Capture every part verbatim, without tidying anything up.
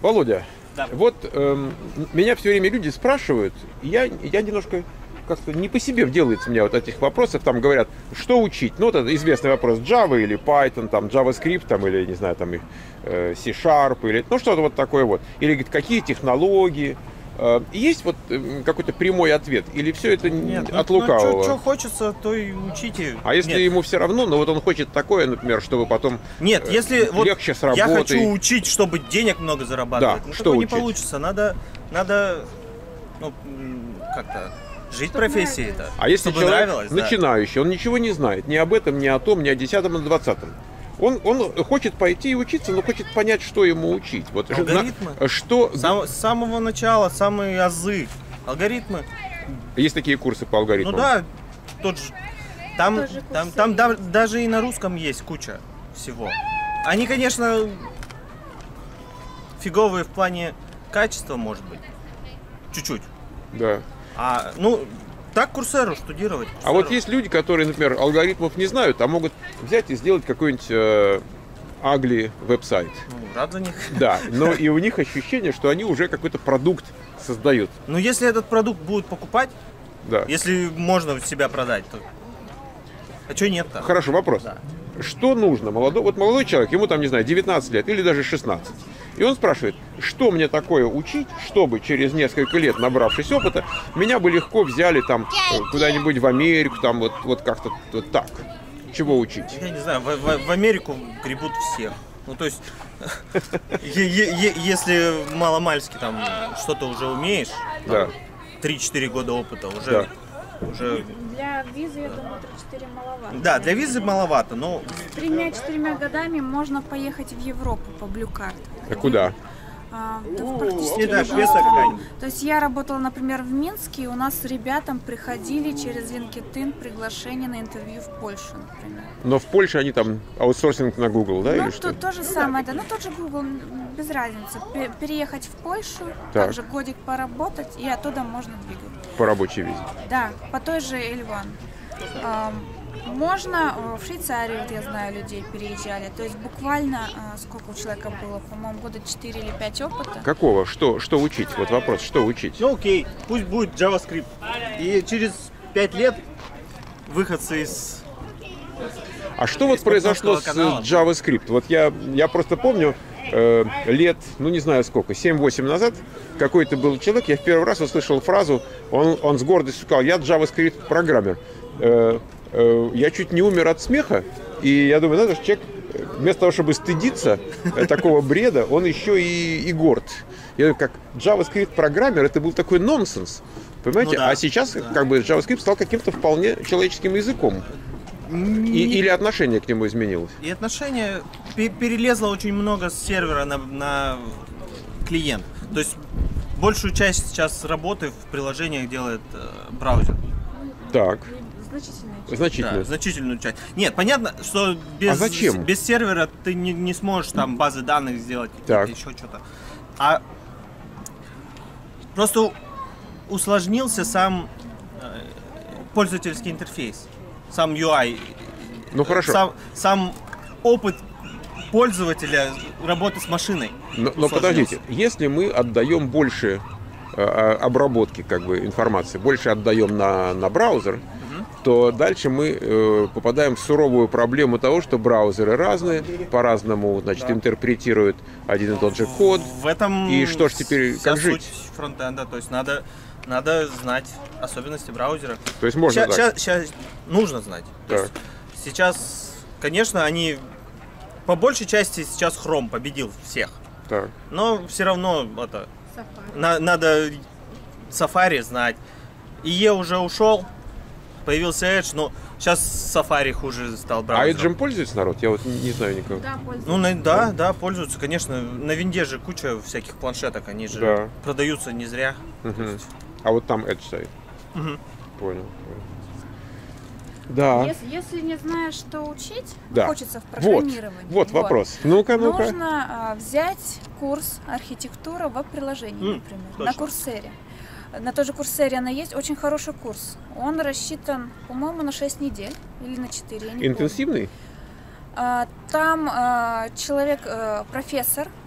Володя, Да. вот эм, меня все время люди спрашивают, и я, я немножко как-то не по себе делается мне вот этих вопросов, там говорят, что учить, ну, вот это известный вопрос, Java или Python, там, JavaScript, там, или, не знаю, там, э, C-Sharp, или, ну, что-то вот такое вот, или, говорит, какие технологии. Есть вот какой-то прямой ответ? Или все это Нет, от ну, лукавого? Ну, что хочется, то и учите. А если Нет. ему все равно, но вот он хочет такое, например, чтобы потом Нет, если вот легче с работой. Я хочу учить, чтобы денег много зарабатывать. Да, ну, что такое не учить? получится. Надо, надо, ну, как-то жить профессией-то. А если чтобы человек нравилось, начинающий, да. Он ничего не знает ни об этом, ни о том, ни о десятом, ни о двадцатом. Он, он хочет пойти и учиться, но хочет понять, что ему учить. Вот, алгоритмы. На, что... Сам, с самого начала, самые азы. Алгоритмы. Есть такие курсы по алгоритмам? Ну да, тот же. Там, там, там да, даже и на русском есть куча всего. Они, конечно, фиговые в плане качества, может быть. Чуть-чуть. Да. А, ну, так Курсеру штудировать. Курсеру. А вот есть люди, которые, например, алгоритмов не знают, а могут взять и сделать какой-нибудь э, ugly веб-сайт. Ну, рад за них. Да, но и у них ощущение, что они уже какой-то продукт создают. Ну, если этот продукт будут покупать, да. Если можно себя продать, то... А что нет-то? Хорошо, вопрос. Да. Что нужно молодой, вот молодой человек, ему там, не знаю, девятнадцать лет или даже шестнадцать. И он спрашивает, что мне такое учить, чтобы через несколько лет, набравшись опыта, меня бы легко взяли там куда-нибудь в Америку, там вот, вот как-то вот так. Чего учить? Я не знаю, в, в, в Америку гребут всех. Ну, то есть, если маломальски там что-то уже умеешь, три-четыре года опыта уже... Уже... Для визы, я думаю, три-четыре маловато. Да, для визы маловато, но... С тремя-четырьмя годами можно поехать в Европу по Blue Card. А куда? А, да, практически да, любую Швеция страну. То есть я работала, например, в Минске, и у нас с ребятам приходили через LinkedIn приглашение на интервью в Польшу, например. Но в Польше они там аутсорсинг на Google, да, ну, или то, что? То же самое, да, ну тот же Google, без разницы. Переехать в Польшу, так. также годик поработать, и оттуда можно двигать. По рабочей визе? Да, по той же эль один. Можно в Швейцарию, вот я знаю, людей переезжали. То есть буквально, сколько у человека было, по-моему, года четыре или пять опыта. Какого? Что, что учить? Вот вопрос, что учить? Ну окей, пусть будет JavaScript. И через пять лет выходцы из... А что вот произошло с JavaScript? Вот я, я просто помню, э, лет, ну не знаю сколько, семь-восемь назад, какой-то был человек, я в первый раз услышал фразу, он, он с гордостью сказал, я JavaScript-программер. Э, э, я чуть не умер от смеха, и я думаю, надо же, человек, вместо того, чтобы стыдиться такого бреда, он еще и, и горд. Я думаю, как JavaScript-программер, это был такой нонсенс, понимаете? Ну, да, а сейчас да. как бы JavaScript стал каким-то вполне человеческим языком. И, или отношение к нему изменилось? И отношение перелезло очень много с сервера на, на клиент. То есть большую часть сейчас работы в приложениях делает э, браузер. Так. Значительную часть. Значительную. Да, значительную часть. Нет, понятно, что без, а зачем? без сервера ты не, не сможешь там базы данных сделать, еще что-то. А просто усложнился сам э, пользовательский интерфейс. Сам ю ай, ну, хорошо. Сам, сам опыт пользователя работы с машиной. Но, но подождите, если мы отдаем больше э, обработки как бы, информации, больше отдаем на, на браузер, угу. то дальше мы э, попадаем в суровую проблему того, что браузеры разные, по-разному значит, да. интерпретируют один и тот же код. В этом и что ж теперь, как жить? Фронтенда, то есть надо... Надо знать особенности браузера. То есть можно ща, ща, ща нужно знать. То есть сейчас, конечно, они по большей части сейчас Chrome победил всех. Так. Но все равно это на, надо Safari знать. и и уже ушел, появился Edge, но сейчас Safari хуже стал браузером. А Edge пользуется народ? Я вот не знаю никого. Да, пользуются. Ну, на, да, да, пользуются, конечно. На винде же куча всяких планшеток, они же да. продаются не зря. Угу. А вот там Edge стоит. Угу. Понял. Да. Если, если не знаешь, что учить, да. хочется в программировании. Вот, вот вопрос. Ну-ка, ну-ка. Нужно а, взять курс архитектура веб-приложений, mm, например, точно. на Курсере. На той же Курсере она есть, очень хороший курс. Он рассчитан, по-моему, на шесть недель или на четыре. Интенсивный? А, там а, человек, а, профессор,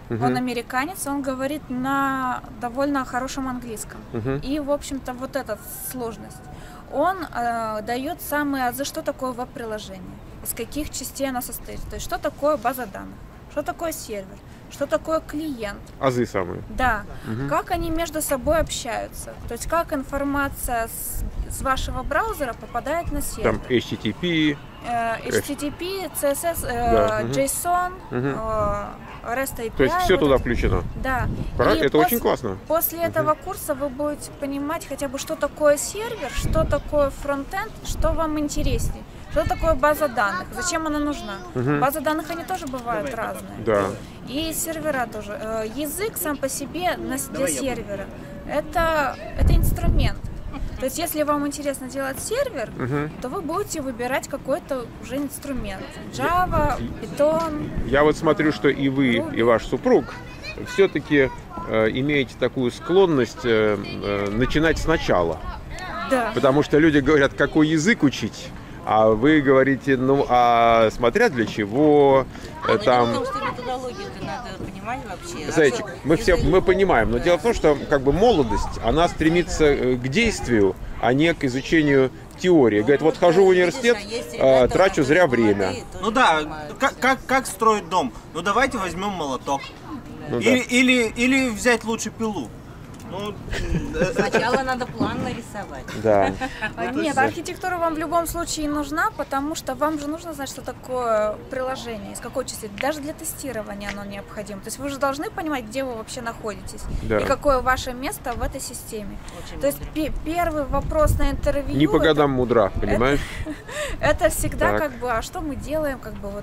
Uh-huh. Он американец, он говорит на довольно хорошем английском. Uh-huh. И, в общем-то, вот эта сложность. Он э, дает самые азы, что такое веб-приложение, из каких частей оно состоит. То есть, что такое база данных, что такое сервер, что такое клиент. Азы самые. Да. Угу. Как они между собой общаются. То есть, как информация с, с вашего браузера попадает на сервер. Там эйч ти ти пи. Э, эйч ти ти пи, си эс эс, э, да. JSON, угу. э, REST эй пи ай. То есть, все вот туда это. включено. Да. Пора? И это после, очень классно. После угу. этого курса вы будете понимать хотя бы, что такое сервер, что такое фронтенд, что вам интереснее. Что такое база данных? Зачем она нужна? Угу. Базы данных, они тоже бывают разные. Да. И сервера тоже. Язык сам по себе для сервера это, это инструмент. То есть, если вам интересно делать сервер, угу. то вы будете выбирать какой-то уже инструмент. Java, Python. Я вот смотрю, что и вы, Ruby. И ваш супруг все-таки э, имеете такую склонность э, э, начинать сначала. Да. Потому что люди говорят, какой язык учить. А вы говорите, ну, а смотря для чего, а, там... Дело в том, что методологию-то надо понимать вообще. Зайчик, мы все мы понимаем, но да. дело в том, что как бы молодость, она стремится к действию, а не к изучению теории. Говорит, вот хожу в университет, а, трачу зря время. Ну да, как, как, как строить дом? Ну давайте возьмем молоток. Ну, или, да. или, или взять лучше пилу. Ну, сначала надо план нарисовать. Да. Нет, архитектура вам в любом случае нужна, потому что вам же нужно знать, что такое приложение, из какой части. Даже для тестирования оно необходимо. То есть вы же должны понимать, где вы вообще находитесь, да. и какое ваше место в этой системе. Очень То мудро. есть первый вопрос на интервью... Не по годам это, мудра, понимаешь? Это, это всегда так. как бы, а что мы делаем, как бы вот...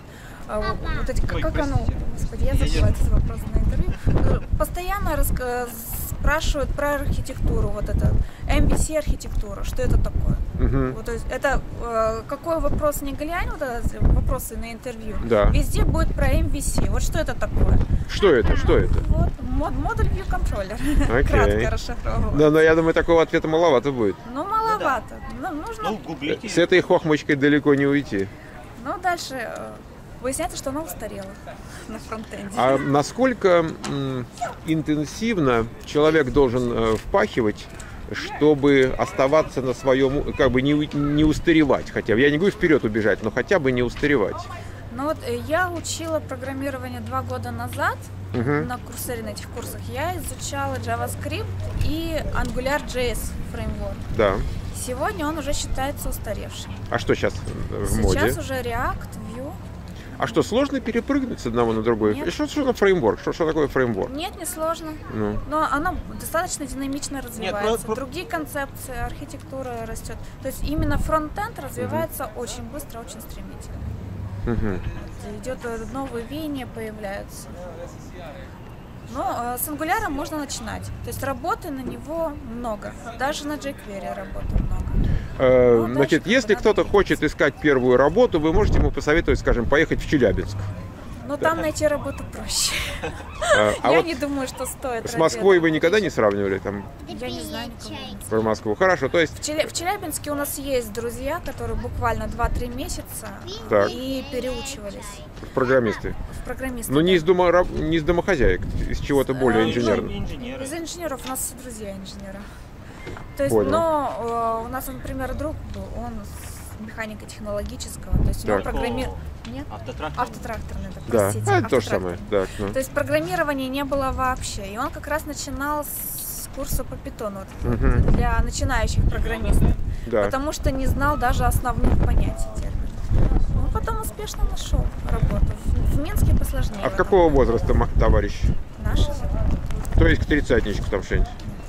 Вот эти, как, как оно, господи, я забыла этот вопрос на интервью. Постоянно рас, спрашивают про архитектуру, вот это эм ви си архитектура, что это такое? Uh-huh. Вот, то есть это какой вопрос не глянь, вот это вопросы на интервью, да. везде будет про эм ви си. Вот что это такое? Что это? Что это? Вот Model View Controller. Okay. Кратко расшифровываю. Да, но я думаю, такого ответа маловато будет. Ну маловато. Да. Ну, нужно. Ну, гуглите. С этой хохмочкой далеко не уйти. Ну дальше. Выясняется, что она устарела на фронтенде. А насколько м, интенсивно человек должен э, впахивать, чтобы оставаться на своем, как бы не, не устаревать хотя бы? Я не говорю вперед убежать, но хотя бы не устаревать. Ну вот я учила программирование два года назад угу. на Курсере, на этих курсах. Я изучала JavaScript и AngularJS фреймворк. Да. Сегодня он уже считается устаревшим. А что сейчас в сейчас моде? Сейчас уже React, Vue. А что, сложно перепрыгнуть с одного на другой? Нет. Что, что на фреймворк? Что, что такое фреймворк? Нет, не сложно. Ну. Но оно достаточно динамично развивается. Нет, про... Другие концепции, архитектура растет. То есть именно фронтенд развивается угу. очень быстро, очень стремительно. Угу. Идет новые веяния, появляются. Но э, с Angular можно начинать. То есть работы на него много. Даже на jQuery работы много. Э, ну, значит, если кто-то хочет искать первую работу, вы можете ему посоветовать, скажем, поехать в Челябинск. Ну, там найти работу проще. А Я вот не думаю, что стоит. С Москвой вы никогда не сравнивали? Там? Я не знаю никого. Про Москву. Хорошо, то есть... В, Челя... в Челябинске у нас есть друзья, которые буквально два-три месяца так. и переучивались. В программисты? В программисты. Но да. не из, дома... не из домохозяек, из чего-то более инженерного. Из инженеров. У нас все друзья инженера. То есть, Понял. но э, у нас, например, друг был, он с механико-технологического, то есть у него программирование... Нет? Автотрактор. Автотракторный, да, да. простите. А, это то же самое. Да, ну. То есть программирования не было вообще. И он как раз начинал с курса по питону вот, угу. для начинающих программистов. Да. Потому что не знал даже основных понятий терминов. Ну, потом успешно нашел работу. В, в Минске посложнее. А какого возраста товарищ? Наши. То есть к тридцатничку там что-нибудь?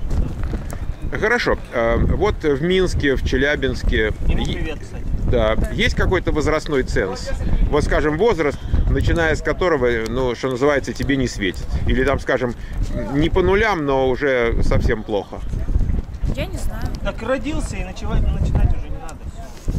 Хорошо. Вот в Минске, в Челябинске... Ему привет, кстати. Да. Есть какой-то возрастной ценз? Вот, скажем, возраст, начиная с которого, ну, что называется, тебе не светит. Или там, скажем, не по нулям, но уже совсем плохо. Я не знаю. Так родился, и начинать, начинать уже не надо.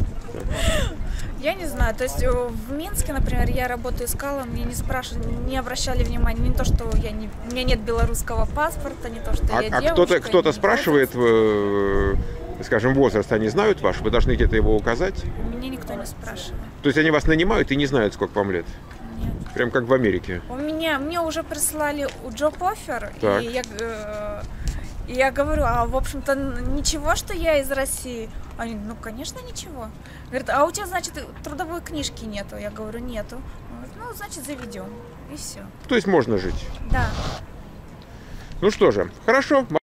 Я не знаю, то есть в Минске, например, я работу искала, мне не спрашивали, не обращали внимания, не то, что я не, у меня нет белорусского паспорта, не то, что а, я а девушка. кто-то, кто-то спрашивает, э, скажем, возраст, они знают ваш, вы должны где-то его указать? Меня никто не спрашивает. То есть они вас нанимают и не знают, сколько вам лет? Нет. Прям как в Америке. У меня, мне уже прислали джоб-оффер, Так. и я, э, и я говорю, а в общем-то ничего, что я из России? Они, ну, конечно, ничего. Говорят, а у тебя, значит, трудовой книжки нету? Я говорю, нету. Говорят, ну, значит, заведем. И все. То есть можно жить. Да. Ну что же, хорошо.